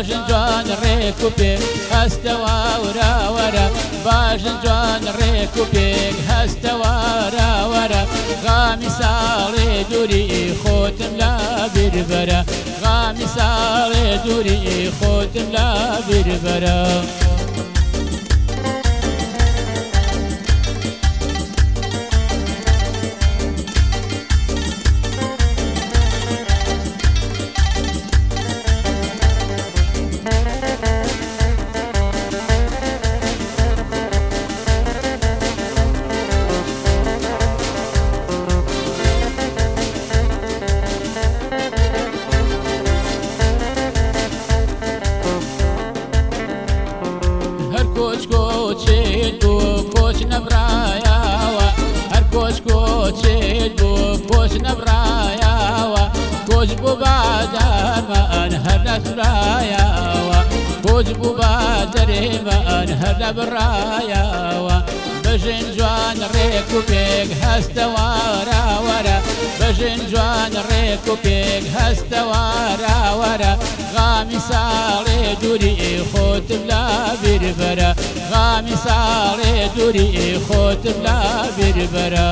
باژن جوان ڕێک و پێک هەستەوە وراوەرە باژن جوان ڕێک و پێک هەستەوە وراوەرە غامی ساڵێ دووری خۆتم لا بیربەرە غامی ساڵێ دووری خۆتم لا بیربەرە کۆچێت بۆ کۆچ نەبرایەوە هەر کۆچ کۆچێت بۆ کۆچ نەبرایەوە کۆچ بۆ بادارمان هەر نەسرایەوە کۆچ بۆ بادەرێمان هەر نەبڕایەوە بەژن جوان ڕێک و پێک هەستەوە وراوەرە بەژن جوان ڕێک و پێک هەستەوە وراوەرە غامی ساڵێ دووری خۆتم لا بیربەرە غامی ساڵێ دووری خۆتم لا بیربەرە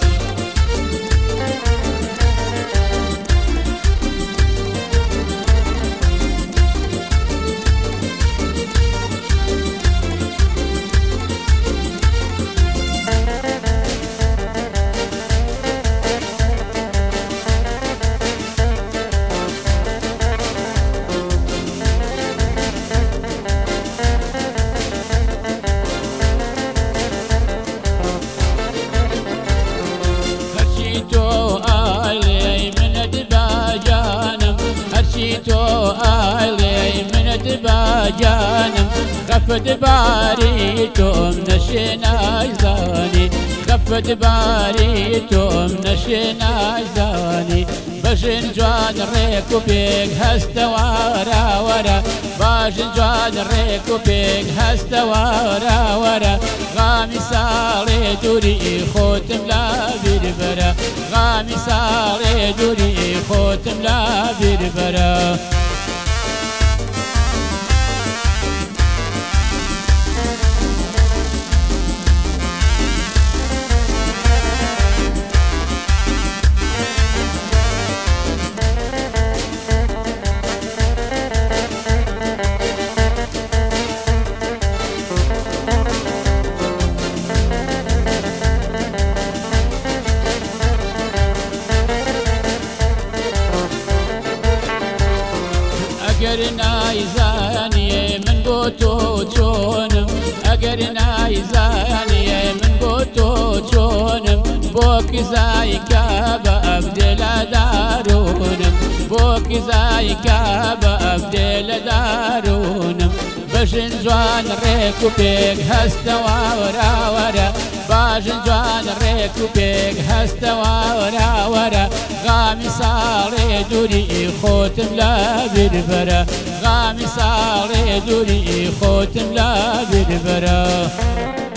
تۆ ئایڵێ منت باجانم خەفت باری تۆم نەشێنای زانی خەفت باری تۆم نەشێنای زانی بەژن جوان ڕێک و پێک هەستەوە وراوەرە باژن جوان ڕێک و پێک هەستەوە وراوەرە غامی ساڵێ دووری خۆتم لا بیربەرە غامی ساڵێ دووری خۆتم لا بیربەرە ئەگەر نایزانیێ من بۆ تۆ چۆنم ئەگەر نایزانیێ من بۆ تۆ چۆنم بۆ کزایکە بە ئەبدێلە دارونم بۆ کزایکە بە ئەبدێلە دارونم بەژن جوان ڕێک و پێک هەستەوە وراوەرە باژن جوان ڕێک و پێک هەستەوە وراوەرە غامی ساڵێ دووری خۆتم لا بیربەرە غامی ساڵێ دووری خۆتم لا بیربەرە